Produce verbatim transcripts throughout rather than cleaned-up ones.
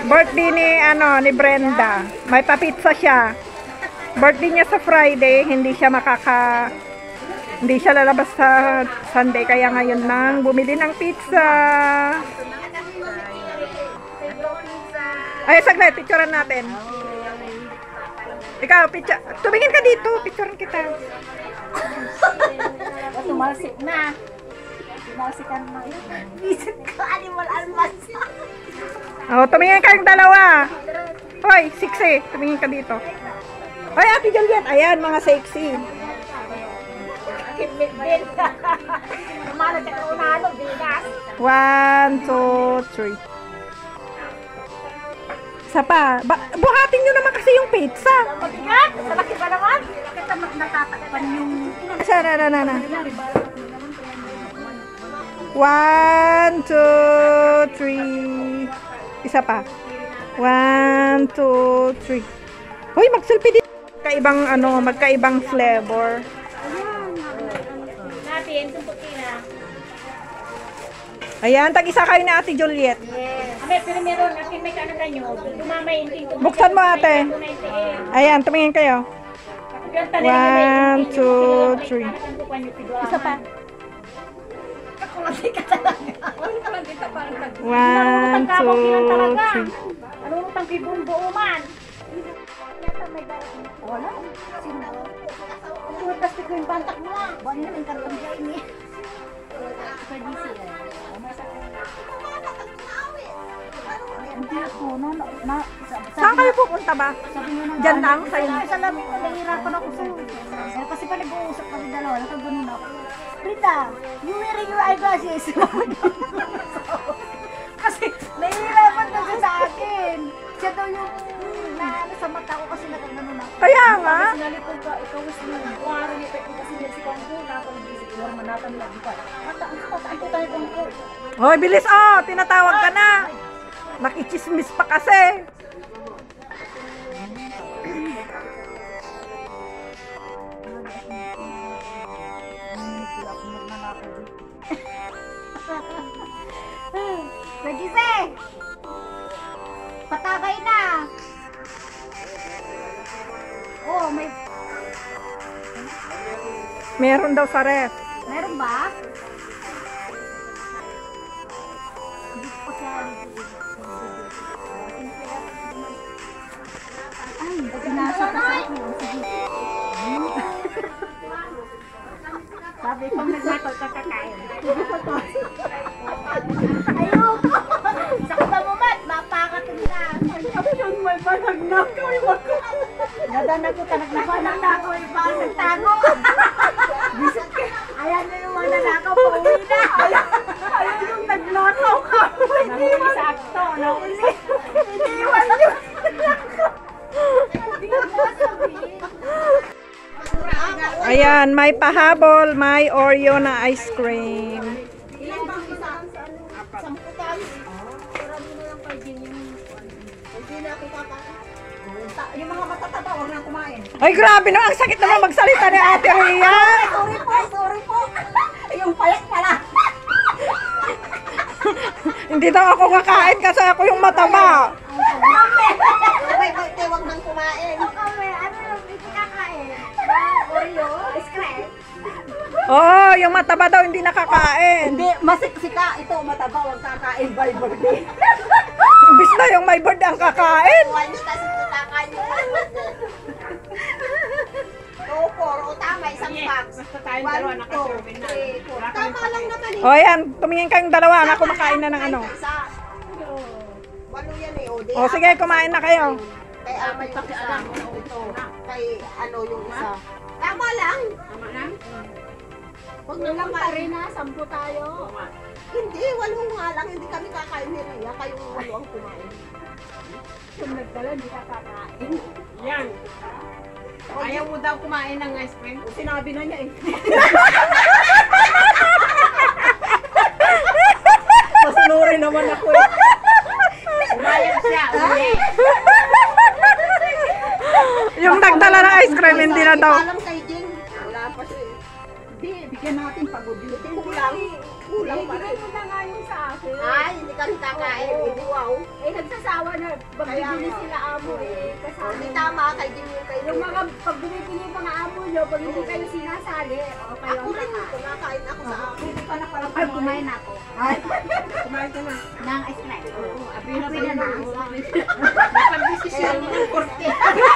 Birthday ni ano ni Brenda. May pa-pizza siya. Birthday niya sa Friday, hindi siya makaka hindi siya lalabas sa Sunday kaya ngayon nang bumili ng pizza. Ay, saglit, picturean natin. Ikaw, picture. Tumingin ka dito, picturean kita. Tumalsik na. Tumalsikan mo. Visit ko, animal almas. Oh, tumingin kayong dalawa. Hoy, sexy. Tumingin ka dito. Hoy, Ate Juliet. Ayan, mga sexy. Kitbit-bit. Kumala siya ka unalo, bigas. One, two, three. Isa pa. Ba buhatin nyo naman kasi yung pizza. Mabigat. Sa laki ba naman? Kita natatakpan yung... Asa, na, na, na, na. One, two, three. Isa pa. One, two, three. Hoy, mag-selfie dito. Magkaibang ano, magkaibang flavor. Natin, sumputi na. Ayan, tag-isa kayo na Ate Juliet. Yes. Abe, pero meron, natin may kanan kanyo. Dumamay, hindi. Buksan mo ate. Ayan, tumingin kayo. One, two, three. Isa pa. Kakulati ka talaga. One, two, three. Ano mo tang kibumbuuman? Wala. Sino? Ang plastic ko yung bantak mo ah. Buwan na ng karton dyan eh. Sa D C eh. Hindi ako na, na, Saan kayo pupunta ba? Diyan lang? Sa'yo? Sa labi ko, nahihirapan ako sa eh, kasi pa nag-uusap kami dalawa, nakaganon ako. Rita, you wearing your eyeglasses. Kasi nahihirapan na siya sa akin. Siya daw yung na ano sa mata ko kasi nakaganon ako. Kaya nga. Kasi nalipod ka, ikaw was mo. Kuwara ni Pekko kasi niya si Kongko, nakapag-isip, ilang manatan lang pa. Mata, ang tataan ko tayo Kongko. Hoy, bilis oh! Tinatawag ka na! Nakichismis pa kasi! Nagise! Patakay na! Oh, may... Meron daw sa ref. Meron ba? Hindi ko siya... Ay, nasa pa sa akin. Sige. Sabi ko, nagmatol ka kakain. Ayoko! Sakta mo mat, mapakatong na. Ano yung may banag na? May banag. Nadana ko ka, nagbanag na ako, iba nagtago. Ayan na yung mga nanakaw, pauwi na. Ayaw yung nagnakaw ka. Nahuli sa akto, nahuli. Iniwan nyo. Ayan, may pahabol, may Oreo na ice cream. Ilan bang isa? Samputan. Marami na lang kayo din yung... Hindi na ako kakain. Yung mga matataba, huwag na kumain. Ay, grabe na. Ang sakit naman magsalita ni Ate Rhea. Sorry po, sorry po. Yung payat pala. Hindi daw ako kakain kasi ako yung mataba. Wait, wait, huwag nang kumain. Kami, ano yung hindi kakain? Oreo, ice cream. Oo, yung mataba daw hindi nakakain. Hindi, masiksika. Ito, mataba, huwag kakain by birthday. Imbis na yung may bird ang kakain. Once kasi ito kakain. Oo, four. O tama, isang box. Basta tayong dalawa nakaserve na. Tama lang naman eh. O yan, tumingin kayong dalawa na kumakain na ng ano. Isa. Walo yan eh. O, di O sige, kumain na kayo. Kay ama yung isa. Ito. Kay ano yung isa. Tama lang. Tama lang? Huwag na lang pa rin ha. Sampo tayo. Hindi, walo nga lang. Hindi kami kakain ni Rhea. Kayong walo ang kumain. Kung nagdala, hindi ka kakain. Yan. Ayaw mo daw kumain ng ice cream? Sinabi na niya eh. Masunurin naman ako eh. Umayag siya, uli. Yung nagdala ng ice cream, hindi na daw. Alam kay Jing. Wala pa siya eh. Hindi, bigyan natin pagod. Kulang. Kulang pa bigay rin. mo na nga yung sa akin. Ay, hindi kami kakain. Oo. Hindi, wow. Eh, nagsasawa na. Magbibili nga. sila amo eh. Kasama. Hindi tama, kay din yung kayo. Yung mga, pag bumibili yung mga amo nyo, pag hindi kayo sinasali, o kayo Ako ang rin, kakain. kumakain ako sa akin. Hindi pa na pala. Ay, kumain ako. Ay, kumain ka na. Nang ice cream. Oo, abi na Pwede na. na. Napag-desisyon mo ng korte.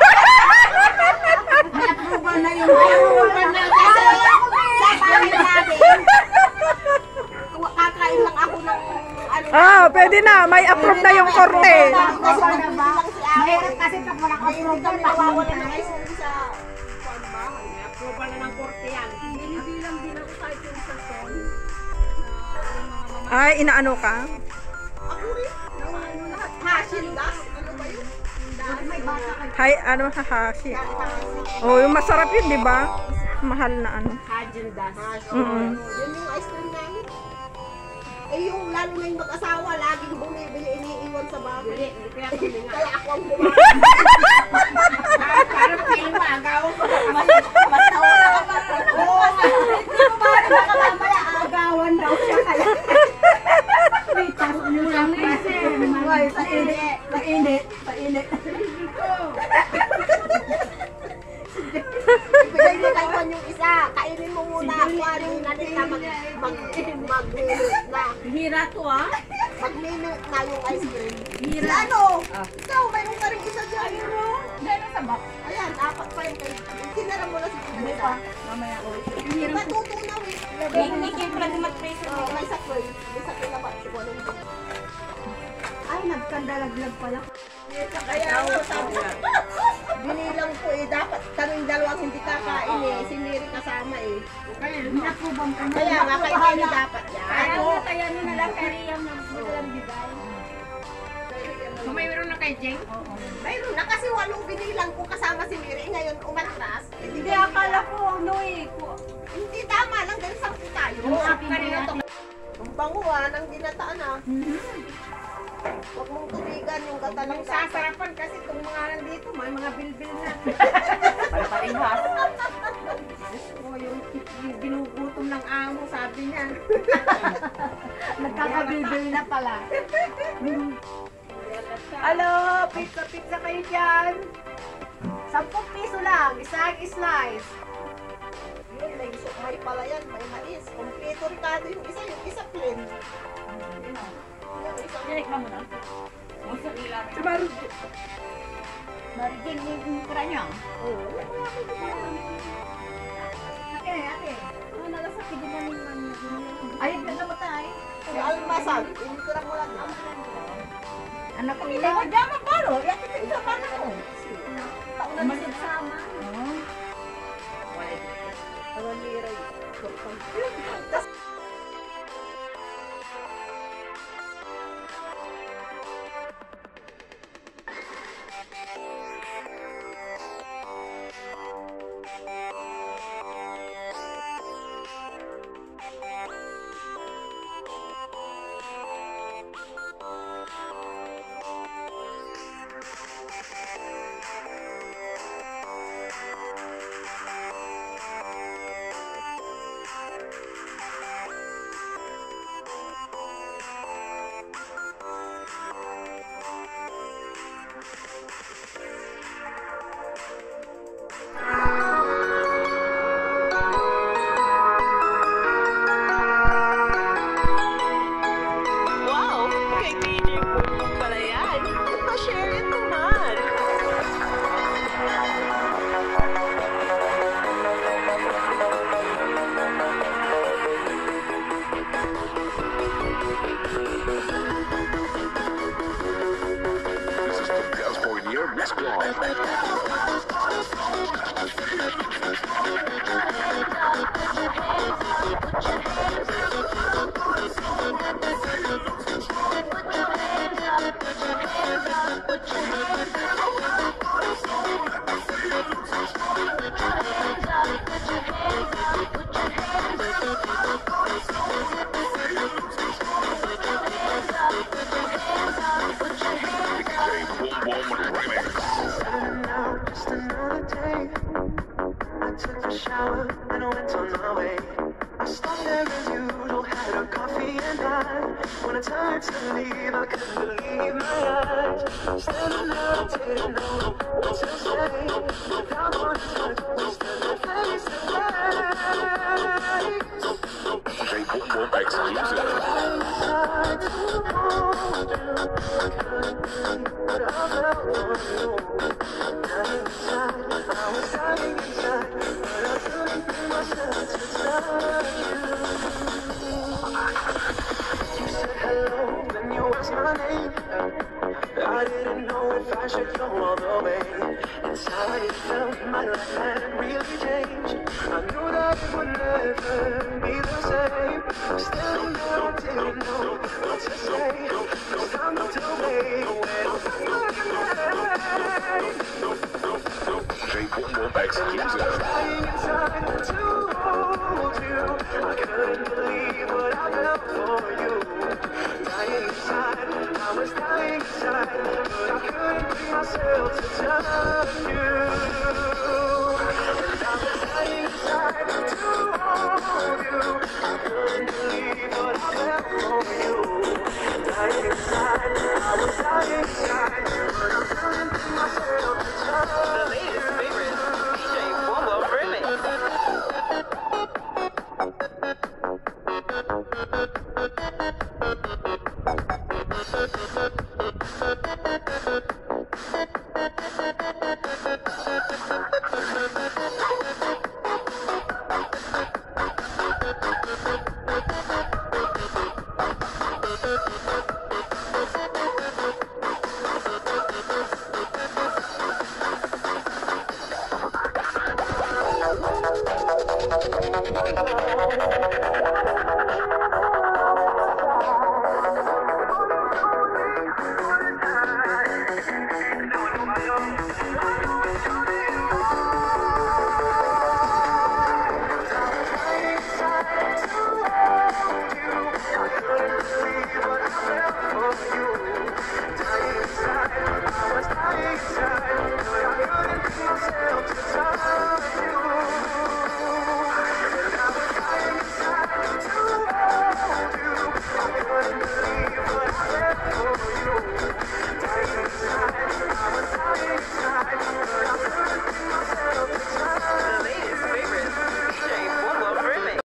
May approval na yung Approval na kasi sa bahay natin, kakain lang ako ng ano. Ah, pwede na. May approve na yung korte. Kasi nandun lang si ate. Mahirap kasi pag walang Hindi approval, kami nawawala ng ice cream sa kwan bahay. approval na ng korte yan. Binibilang din ako kahit yung sa phone. Ay, inaano ka? Ako rin. Ano lahat? Hasil gas? Ano ba yun? May bata kayo. Hay, ano, hahashi. Oh, yung masarap yun, di ba? Mahal na ano. Hajin das. Mm-mm. Yun yung ice cream namin. Eh yung lalo na yung mag-asawa, laging bumibili, iniiwan sa bahay. Hindi, hindi kaya kami nga. Kaya ako ang bumibili. Parang film, agaw ko. Mas nauna ka pa. Oo nga. Hindi ko ba baka mamaya agawan daw siya kaya. Wait, tapos nyo lang kasi. Ay, sa init. Sa init. Sa init. Ibigay mo kay Juan yung isa. Kainin mo muna. Kuha rin natin na mag, mag, mag-minute na. Hira to ah. Mag-minute na yung ice cream. Hira. Si ano? Ikaw, mayroon ka rin isa dyan. Gano'n sa box? Ayan, apat pa yun. Tinara mo na si Pinita. Mamaya ko. Diba tutunaw eh? Picnic pala di mag-tracer. Oo, may sakway. May sakway na ba? Siguro nung Ay, nagkandalaglag pala. kaya nga sabi binilang ko eh, dapat kaming dalawang hindi kakain eh. Si Mary kasama eh. Nakubang ka na. Kaya nga, kay Mary dapat yan. Kaya nga, kaya nyo na lang kaya yung nagbilang bigay. So, mayroon na kay Jeng? Oo. Mayroon na kasi walong binilang ko kasama si Mary. Eh, ngayon umatras. Eh, Hindi, akala ko ano eh. ko- Hindi tama lang, dahil sampu tayo. Yung akin Kanina na to. Ang bango ah, ng ginataan ah. Mhm. Huwag mong tubigan yung gata ng Yung sasarapan kasi itong mga nandito, may mga bilbil na. Pare-parehas. Diyos ko, yung, yung ginugutom ng amo, sabi niya. Nagkakabilbil na pala. Hello, pizza, pizza kayo dyan. Sampung piso lang, isang slice. Yun, may sukmay pala yan, may mais. Kompleto ricado yung isa, yung isa plain. Yung isa. Dinikman mo na? Sa Marugin. Marugin yung kura niya? Oo. Ate, ate. Ano nalasakit din namin man ay, ganda mo tayo. Si Almasag, initira mo lang. Anak ko nila. Hindi ko dyan mapalo. Yakit yung isa pa na ko. Taon na din sama. Ang liray. Tas Wow! Kay D J Pulpong pala yan. Pa-share it naman. This is the best for your next blog. D J Boom Boom Remix. when I turned to leave, I couldn't believe my eyes. Standing there, I didn't know what to say. Without one touch, we stood there face to face. J. Boom Boom exclusive. Tried to hold you, I couldn't believe what I felt for you. Dying inside, I was dying inside, but I couldn't bring myself to touch you. You said hello, then you asked my name. I didn't know if I should go all the way. Inside it felt my life hadn't really changed. I knew that it would never be the same. Still now I didn't know what to say. Cause I moved away when J. Boom Boom exclusive. dying inside to hold you. I couldn't believe what I felt for you. Dying inside, I was dying inside, but I couldn't bring myself to touch you. And I was dying inside to hold you. I couldn't believe what I felt for you. Dying inside, I was dying inside, but I couldn't bring myself to touch you. The latest favorite D J Boom Boom remix.